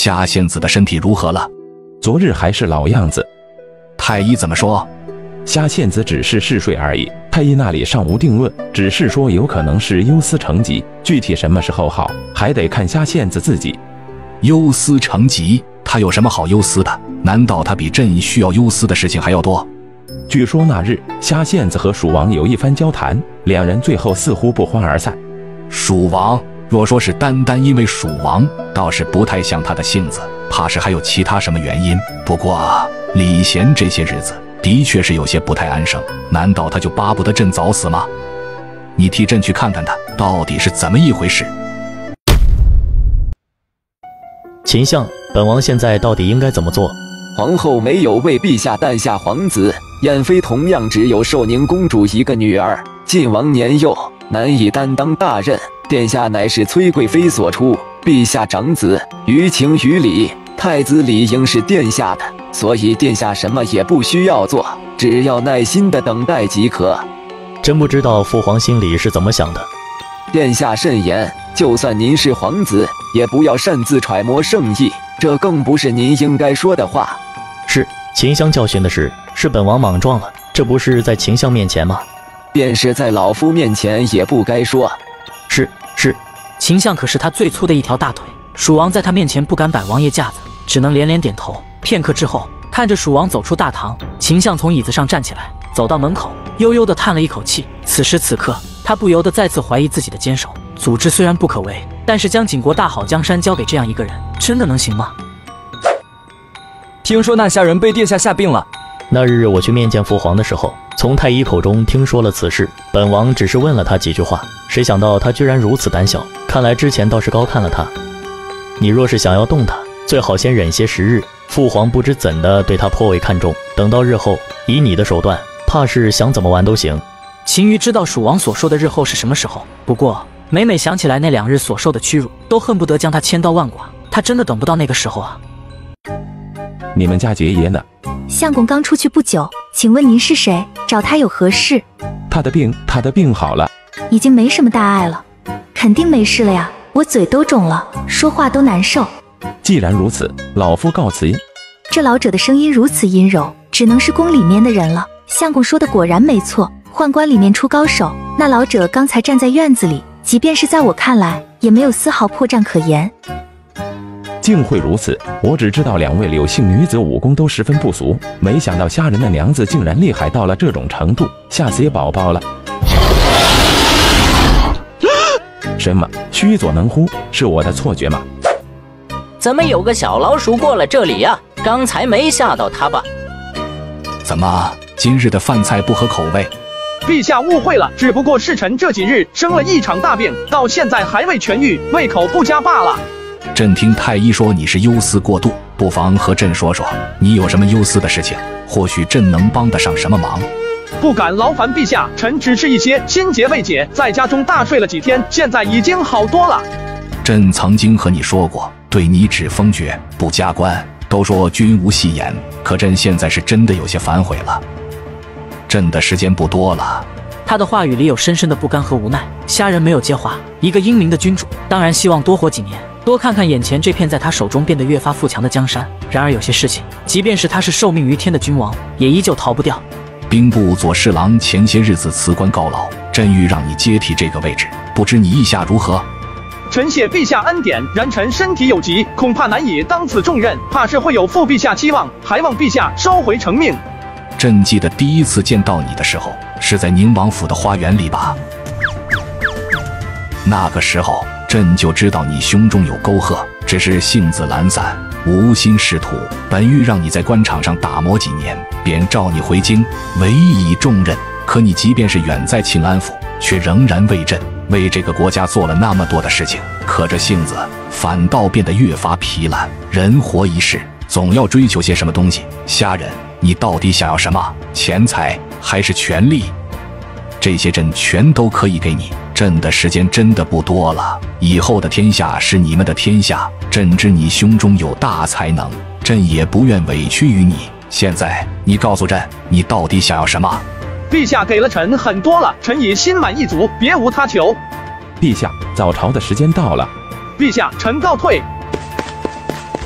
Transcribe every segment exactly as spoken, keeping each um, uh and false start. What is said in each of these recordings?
夏县子的身体如何了？ 昨日还是老样子。 太医怎么说？ 夏县子只是嗜睡而已，太医那里尚无定论，只是说有可能是忧思成疾，具体什么时候好，还得看夏县子自己。 忧思成疾，他有什么好忧思的？难道他比朕需要忧思的事情还要多？ 据说那日夏县子和蜀王有一番交谈，两人最后似乎不欢而散。 蜀王若说是单单因为蜀王，倒是不太像他的性子，怕是还有其他什么原因。不过李贤这些日子的确是有些不太安生，难道他就巴不得朕早死吗？你替朕去看看他到底是怎么一回事。 秦相，本王现在到底应该怎么做？ 皇后没有为陛下诞下皇子，燕妃同样只有寿宁公主一个女儿。晋王年幼，难以担当大任，殿下乃是崔贵妃所出，陛下长子，于情于理，太子理应是殿下的，所以殿下什么也不需要做，只要耐心的等待即可。 真不知道父皇心里是怎么想的。 殿下慎言，就算您是皇子，也不要擅自揣摩圣意，这更不是您应该说的话。 是，秦相教训的是，是本王莽撞了，这不是在秦相面前吗？ 便是在老夫面前也不该说。 是是， 秦相可是他最粗的一条大腿，蜀王在他面前不敢摆王爷架子，只能连连点头。片刻之后，看着蜀王走出大堂，秦相从椅子上站起来，走到门口，悠悠地叹了一口气。此时此刻，他不由得再次怀疑自己的坚守。组织虽然不可为，但是将锦国大好江山交给这样一个人，真的能行吗？ 听说那下人被殿下下病了。 那日我去面见父皇的时候，从太医口中听说了此事，本王只是问了他几句话，谁想到他居然如此胆小，看来之前倒是高看了他。你若是想要动他，最好先忍些时日，父皇不知怎的对他颇为看重，等到日后，以你的手段，怕是想怎么玩都行。 秦瑜知道蜀王所说的日后是什么时候，不过每每想起来那两日所受的屈辱，都恨不得将他千刀万剐。他真的等不到那个时候啊！ 你们家爵爷呢？ 相公刚出去不久，请问您是谁？找他有何事？ 他的病，他的病好了， 已经没什么大碍了，肯定没事了呀。我嘴都肿了，说话都难受。 既然如此，老夫告辞。 这老者的声音如此阴柔，只能是宫里面的人了。相公说的果然没错，宦官里面出高手。那老者刚才站在院子里，即便是在我看来，也没有丝毫破绽可言。 竟会如此，我只知道两位柳姓女子武功都十分不俗，没想到虾仁的娘子竟然厉害到了这种程度，吓死宝宝了。什么？须佐能乎？是我的错觉吗？ 怎么有个小老鼠过了这里呀、啊？刚才没吓到他吧？ 怎么今日的饭菜不合口味？ 陛下误会了，只不过侍臣这几日生了一场大病，到现在还未痊愈，胃口不佳罢了。 朕听太医说你是忧思过度，不妨和朕说说，你有什么忧思的事情？或许朕能帮得上什么忙。 不敢劳烦陛下，臣只是一些心结未解，在家中大睡了几天，现在已经好多了。 朕曾经和你说过，对你只封爵不加官，都说君无戏言，可朕现在是真的有些反悔了。朕的时间不多了。 他的话语里有深深的不甘和无奈。虾仁没有接话，一个英明的君主，当然希望多活几年，多看看眼前这片在他手中变得越发富强的江山。然而有些事情，即便是他是受命于天的君王，也依旧逃不掉。 兵部左侍郎前些日子辞官告老，朕欲让你接替这个位置，不知你意下如何？ 臣谢陛下恩典，然臣身体有疾，恐怕难以当此重任，怕是会有负陛下期望，还望陛下收回成命。 朕记得第一次见到你的时候，是在宁王府的花园里吧？那个时候，朕就知道你胸中有沟壑，只是性子懒散，无心仕途。本欲让你在官场上打磨几年，便召你回京，委以重任。可你即便是远在庆安府，却仍然为朕、为这个国家做了那么多的事情，可这性子反倒变得越发疲懒。人活一世，总要追求些什么东西。虾仁，你到底想要什么？钱财还是权力？这些朕全都可以给你。朕的时间真的不多了，以后的天下是你们的天下。朕知你胸中有大才能，朕也不愿委屈于你。现在你告诉朕，你到底想要什么？ 陛下给了臣很多了，臣已心满意足，别无他求。 陛下，早朝的时间到了。 陛下，臣告退。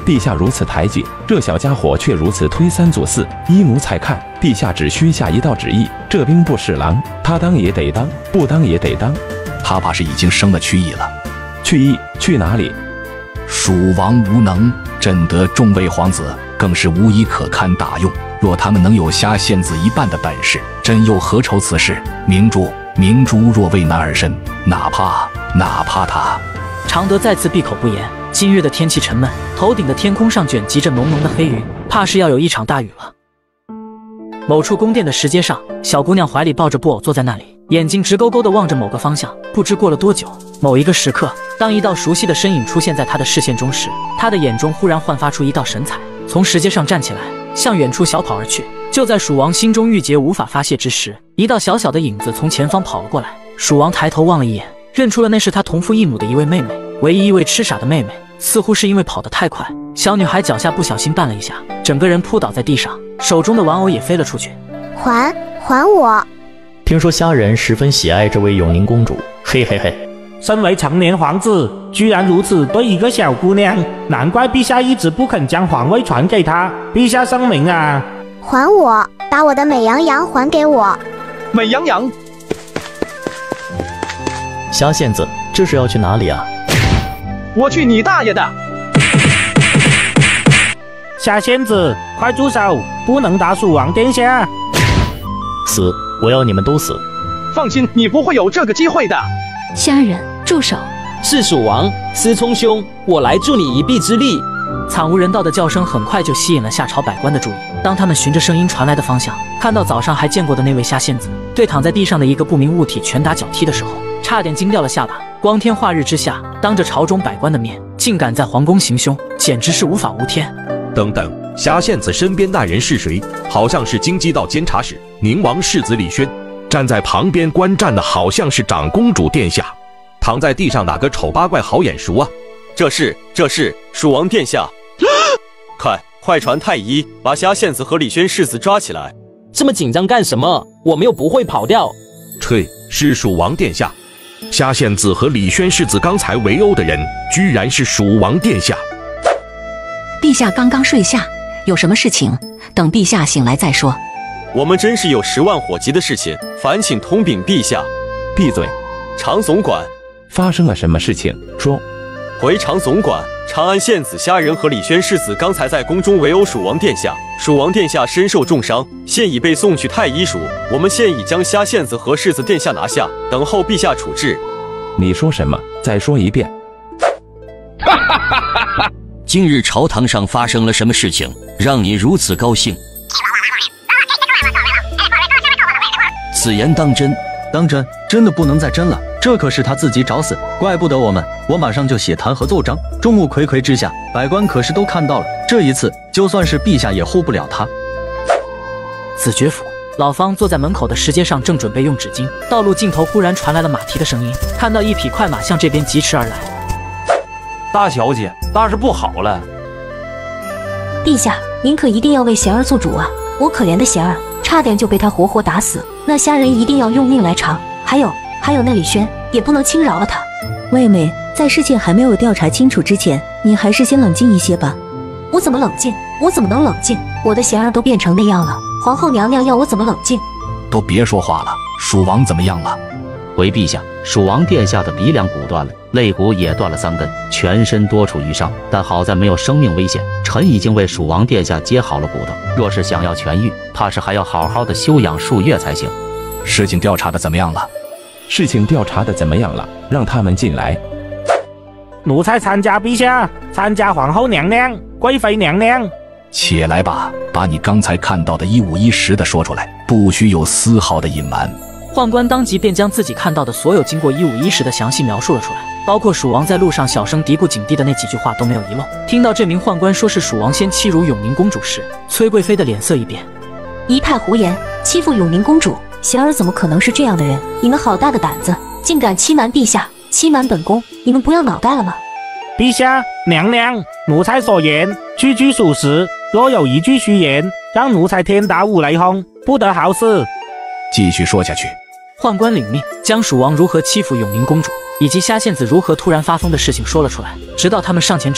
陛下如此抬举，这小家伙却如此推三阻四。依奴才看，陛下只需下一道旨意，这兵部侍郎他当也得当，不当也得当。 他怕是已经生了去意了。 去意去哪里？ 蜀王无能，朕得众位皇子更是无一可堪大用。若他们能有虾县子一半的本事，朕又何愁此事？明珠，明珠若为男儿身，哪怕哪怕他…… 常德再次闭口不言。今日的天气沉闷，头顶的天空上卷集着浓浓的黑云，怕是要有一场大雨了。某处宫殿的石阶上，小姑娘怀里抱着布偶坐在那里，眼睛直勾勾地望着某个方向。不知过了多久，某一个时刻，当一道熟悉的身影出现在她的视线中时，她的眼中忽然焕发出一道神采，从石阶上站起来，向远处小跑而去。就在蜀王心中郁结无法发泄之时，一道小小的影子从前方跑了过来。蜀王抬头望了一眼，认出了那是他同父异母的一位妹妹，唯一一位痴傻的妹妹。似乎是因为跑得太快，小女孩脚下不小心绊了一下，整个人扑倒在地上，手中的玩偶也飞了出去。 还还我！ 听说虾仁十分喜爱这位永宁公主，嘿嘿嘿。 身为成年皇子，居然如此对一个小姑娘，难怪陛下一直不肯将皇位传给她。陛下圣明啊！ 还我！把我的美羊羊还给我！ 美羊羊！ 虾县子，这是要去哪里啊？ 我去你大爷的！ 虾县子，快住手！不能打蜀王殿下！ 死！我要你们都死！ 放心，你不会有这个机会的。 虾仁，住手！ 是蜀王，思聪兄，我来助你一臂之力。 惨无人道的叫声很快就吸引了下朝百官的注意。当他们循着声音传来的方向，看到早上还见过的那位虾县子对躺在地上的一个不明物体拳打脚踢的时候，差点惊掉了下巴。光天化日之下，当着朝中百官的面，竟敢在皇宫行凶，简直是无法无天。 等等，虾县子身边那人是谁？好像是京畿道监察使宁王世子李轩，站在旁边观战的好像是长公主殿下。躺在地上哪个丑八怪好眼熟啊？ 这是这是蜀王殿下！快快传太医，把虾县子和李轩世子抓起来！ 这么紧张干什么？我们又不会跑掉。 对，是蜀王殿下。虾县子和李轩世子刚才围殴的人，居然是蜀王殿下。 陛下刚刚睡下，有什么事情，等陛下醒来再说。 我们真是有十万火急的事情，烦请通禀陛下。 闭嘴！ 常总管， 发生了什么事情？说。 回常总管，长安县子虾仁和李轩世子刚才在宫中围殴蜀王殿下，蜀王殿下身受重伤，现已被送去太医署。我们现已将虾县子和世子殿下拿下，等候陛下处置。 你说什么？再说一遍。 今日朝堂上发生了什么事情，让你如此高兴？此言当真？ 当真，真的不能再真了。这可是他自己找死，怪不得我们。我马上就写弹劾奏章。众目睽睽之下，百官可是都看到了。这一次，就算是陛下也护不了他。 子爵府，老方坐在门口的石阶上，正准备用纸巾。道路尽头忽然传来了马蹄的声音，看到一匹快马向这边疾驰而来。 大小姐，大事不好了！ 陛下，您可一定要为贤儿做主啊！我可怜的贤儿，差点就被他活活打死。那虾仁一定要用命来偿。还有。还有那李轩也不能轻饶了他。 妹妹，在事情还没有调查清楚之前，你还是先冷静一些吧。 我怎么冷静？我怎么能冷静？我的贤儿都变成那样了，皇后娘娘要我怎么冷静？ 都别说话了，蜀王怎么样了？ 回陛下，蜀王殿下的鼻梁骨断了，肋骨也断了三根，全身多处淤伤，但好在没有生命危险。臣已经为蜀王殿下接好了骨头，若是想要痊愈，怕是还要好好的休养数月才行。 事情调查的怎么样了？ 事情调查的怎么样了？让他们进来。 奴才参加陛下，参加皇后娘娘、贵妃娘娘。 起来吧，把你刚才看到的一五一十的说出来，不许有丝毫的隐瞒。 宦官当即便将自己看到的所有经过一五一十的详细描述了出来，包括蜀王在路上小声嘀咕景帝的那几句话都没有遗漏。听到这名宦官说是蜀王先欺辱永宁公主时，崔贵妃的脸色一变， 一派胡言，欺负永宁公主。贤儿怎么可能是这样的人？你们好大的胆子，竟敢欺瞒陛下，欺瞒本宫！你们不要脑袋了吗？ 陛下，娘娘，奴才所言句句属实，若有一句虚言，让奴才天打五雷轰，不得好死。 继续说下去。 宦官领命，将蜀王如何欺负永宁公主，以及虾县子如何突然发疯的事情说了出来。直到他们上前制止，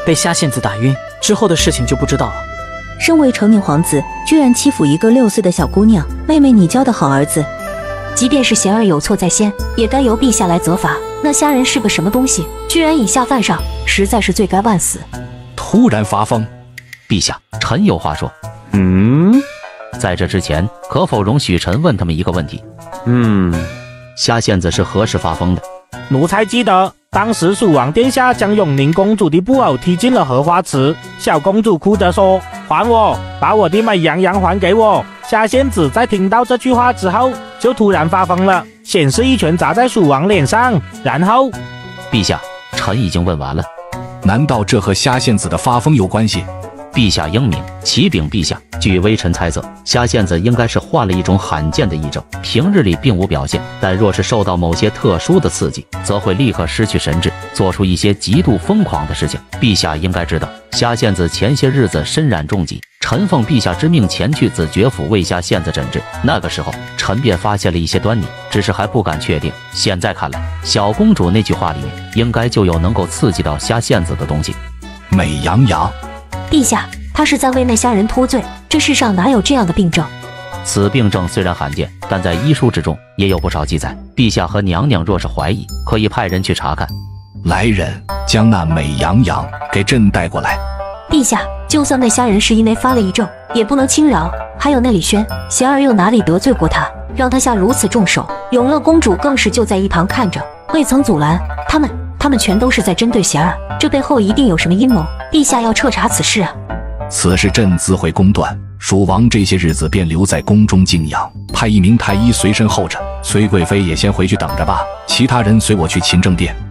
被虾线子打晕，之后的事情就不知道了。 身为成年皇子，居然欺负一个六岁的小姑娘，妹妹你教的好儿子。 即便是贤儿有错在先，也该由陛下来责罚。那虾人是个什么东西，居然以下犯上，实在是罪该万死。 突然发疯， 陛下，臣有话说。嗯，在这之前，可否容许臣问他们一个问题？嗯，虾线子是何时发疯的？ 奴才记得，当时蜀王殿下将永宁公主的布偶踢进了荷花池，小公主哭着说：“还我，把我的美羊羊还给我。”虾仙子在听到这句话之后，就突然发疯了，先是一拳砸在蜀王脸上，然后…… 陛下，臣已经问完了。 难道这和虾线子的发疯有关系？ 陛下英明，启禀陛下，据微臣猜测，虾线子应该是患了一种罕见的癔症，平日里并无表现，但若是受到某些特殊的刺激，则会立刻失去神智，做出一些极度疯狂的事情。陛下应该知道，虾线子前些日子身染重疾，臣奉陛下之命前去紫爵府为虾线子诊治，那个时候臣便发现了一些端倪，只是还不敢确定。现在看来，小公主那句话里面应该就有能够刺激到虾线子的东西。 美羊羊， 陛下，他是在为那虾人脱罪，这世上哪有这样的病症？ 此病症虽然罕见，但在医书之中也有不少记载。陛下和娘娘若是怀疑，可以派人去查看。 来人，将那美羊羊给朕带过来。 陛下，就算那虾人是因为发了癔症，也不能轻饶。还有那李轩，贤儿又哪里得罪过他，让他下如此重手？永乐公主更是就在一旁看着，未曾阻拦。他们，他们全都是在针对贤儿，这背后一定有什么阴谋。陛下要彻查此事啊！ 此事朕自会公断。蜀王这些日子便留在宫中静养，派一名太医随身候着。崔贵妃也先回去等着吧，其他人随我去勤政殿。